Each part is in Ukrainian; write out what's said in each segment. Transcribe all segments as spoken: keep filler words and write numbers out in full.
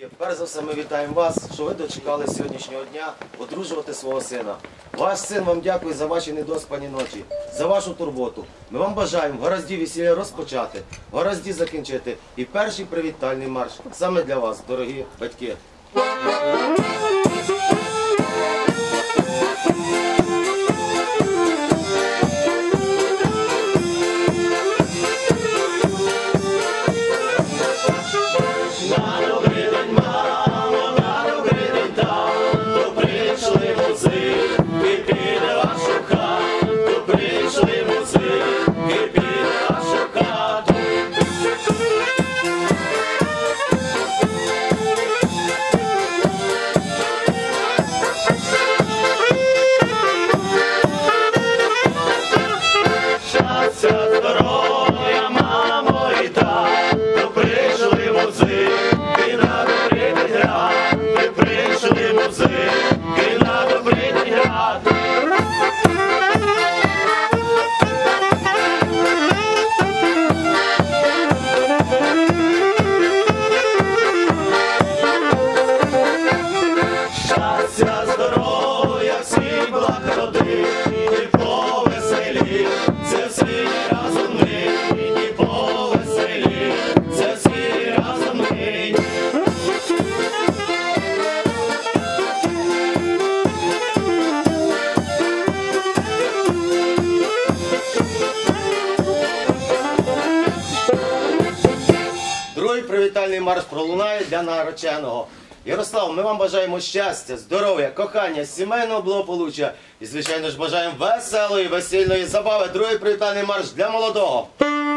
Перш за все ми вітаємо вас, що ви дочекали сьогоднішнього дня одружувати свого сина. Ваш син вам дякує за ваші недоспані ночі, за вашу турботу. Ми вам бажаємо в гаразді весілля розпочати, в гаразді закінчити і перший привітальний марш саме для вас, дорогі батьки. Привітальний марш пролунає для нареченого. Ярослав, ми вам бажаємо щастя, здоров'я, кохання, сімейного благополуччя і, звичайно ж, бажаємо веселої, весільної забави. Другий привітальний марш для молодого.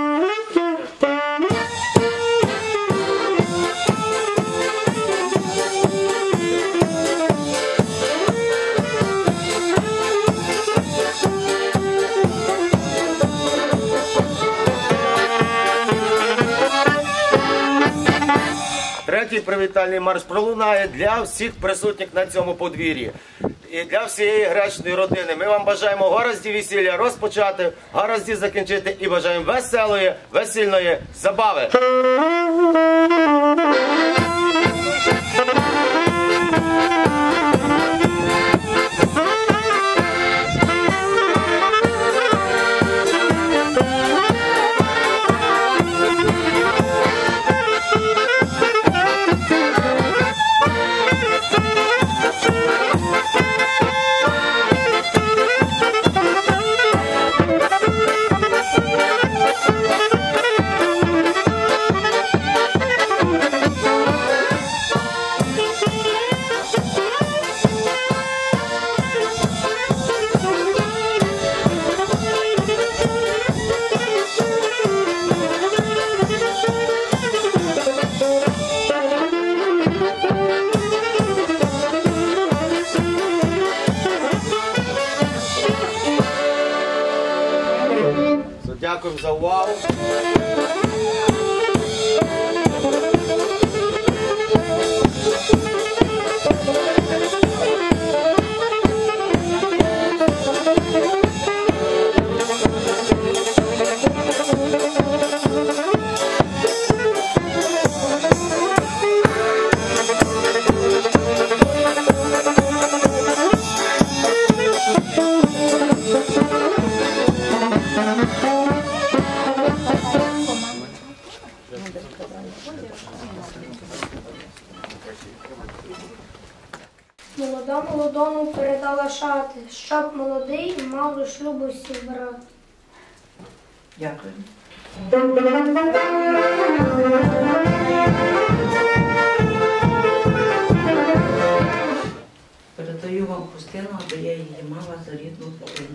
Третій привітальний марш пролунає для всіх присутніх на цьому подвір'ї. І для всієї гречної родини. Ми вам бажаємо в гаразді весілля розпочати, в гаразді закінчити і бажаємо веселої, весільної забави. Дякуємо за увагу. Молода молодому передала шати, щоб молодий мав до шлюбу всіх брат. Дякую. Передаю вам хустину, бо я її мала за рідну хустину.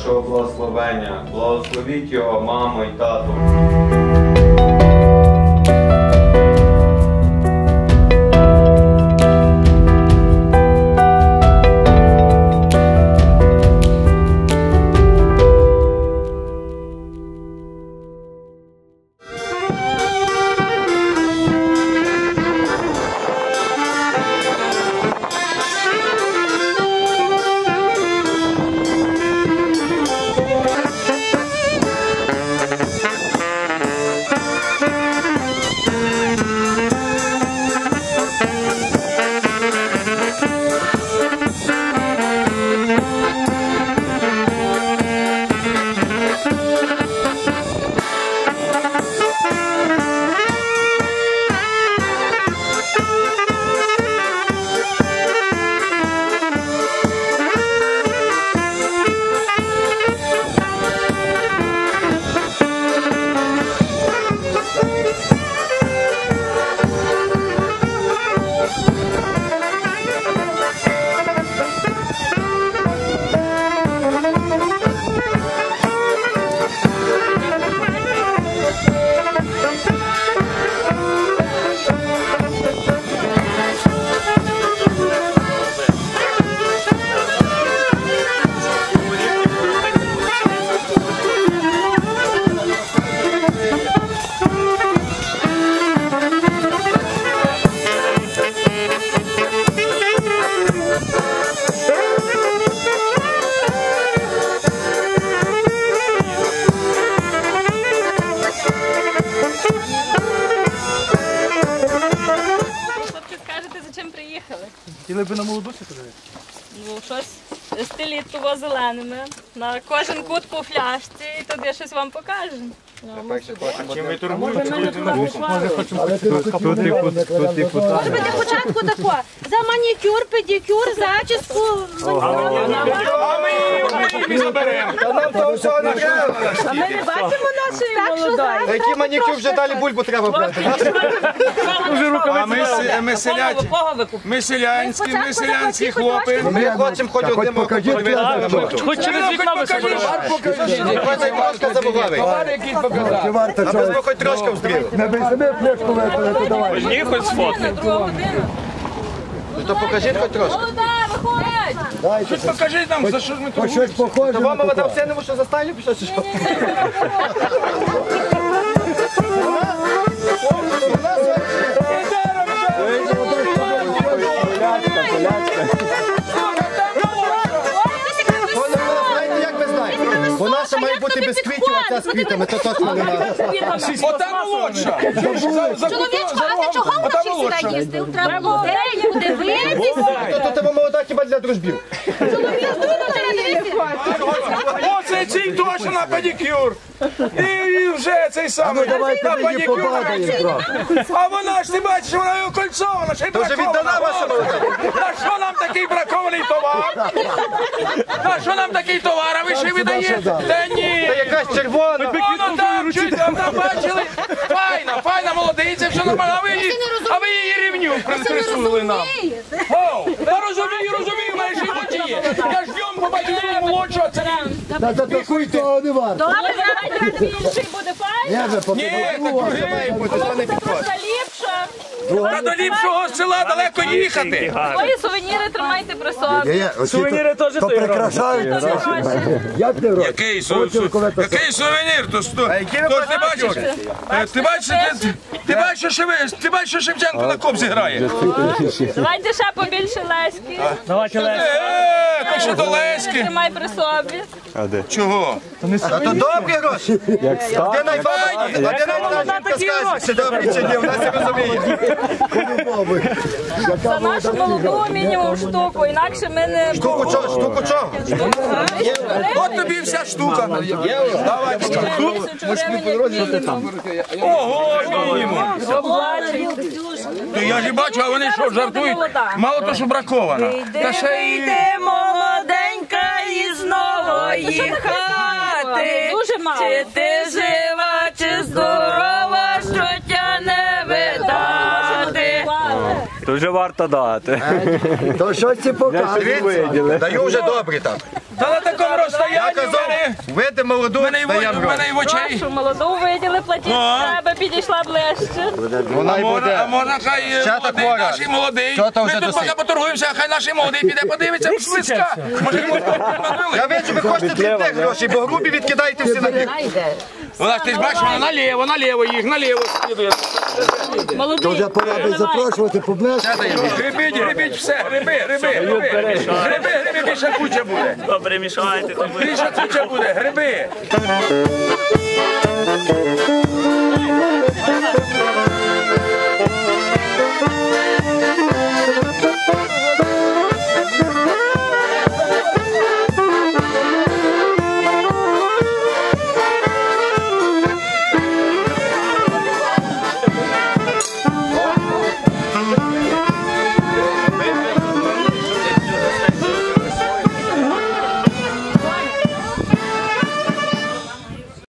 Божого благословення. Благословіть його, маму і тату. Хотіли б на молодусі подивитися? Ну, щось стилітово зеленими. На кожен кут по фляжці, і тоді щось вам покажемо. Чим ви турбуєте? Може бути початку тако. За манікюр, педикюр, зачіску. А ми її заберемо. Нам того всього не треба. А ми не бачимо нашої молодої. Які манікюр вже далі бульбу треба брати. А ми, с- ми, селяті, ми селянські, ми селянські хлопи. Ми хочемо хоч одним оком подивитися. Хоч через вікно покажи. Хоч як Пашка забугавий. А без ми хоч трошки встріли. Ні, хоч сфотки. То покажіть хоч трошки. Хоч покажіть нам, за що ж ми тут. То вам мадам Сеневу, що за стайню пішов, чи що? Знаєте, як ви знаєте? Бо наша має бути без квітів, а ця з квітами, то точно не треба. Ота молодша. Чоловічко, а ти чого Ота вночі молодша. сюди їздив? Треба було день подивитися. То тебе молода хіба для дружбів. Чоловік тут треба дивитися. Оце цей точно на педикюр. І вже цей самий на педикюр. А вона ж ти бачиш, вона і окольцована, ще й То вже віддана бракована. ваша молода. На що нам такий бракований товар? На що нам такий товар, а ви ще видаєте? Та ні. Та якась червона. Воно там, чуть там бачили. Файна, файна молодиця, все нормально. А ви її, а ви її рівню присунули нам. О, та розумію, розумію, в мене ще й очі є. Я ж днем побачив молодшого царя. Та за таку й того не варто. Добре, давайте інший буде файно. Ні, ви Ні, так другий. Просто ліпше. Та до ліпшого села далеко їхати. Свої сувеніри тримайте при собі. Сувеніри теж то прикрашають. Як не робить? Який, су, су, який сувенір? То, то, то ж ти бачиш, е, ти бачиш, ти, ти бачиш, що ви, ти бачиш, що Шевченко на кобзі грає. Давайте ще побільше леськи. Е, то що до Леськи. Тримай при собі. Чого? А то добрі гроші. Де найбаба? А де найбаба скаже, чи добрі, чи ні? У нас не розуміє. За нашу молоду мінімум штуку, інакше ми не... Штуку чого? Штуку чого? От тобі вся штука. Давай, Тисячу гривень як мінімум. ого, мінімум. Оплачуйте. То я ж бачу, а вони що, жартують? Мало то, що бракована. Та ще й... молоденька із нової хати. Дуже мало. Чи ти жива, чи здорова, що тя не видати. то вже варто дати. То що ці показує? Даю вже добре так. Та на такому розстоянні в мене, Види молоду, в мене, й в- даємо в мене й в очей. Прошу, молоду виділи, платіть з себе, підійшла ближче. Вона А й можна, а буде. можна хай е, Ще молодий, так наш молодий. Що то вже Ми тут досить? поки поторгуємося, хай наш молодий піде подивиться, близька. Може, йому Я бачу, ви хочете дрібних грошей, бо грубі відкидаєте всі на бік. Вона ж ти ж бачиш, вона наліво, наліво їх, наліво. Молодий, То вже пора би запрошувати поближче. Грибіть, грибіть, все, гриби, гриби, гриби. Гриби, гриби, більше куча буде. Добре, мішайте. Більше куча буде, гриби.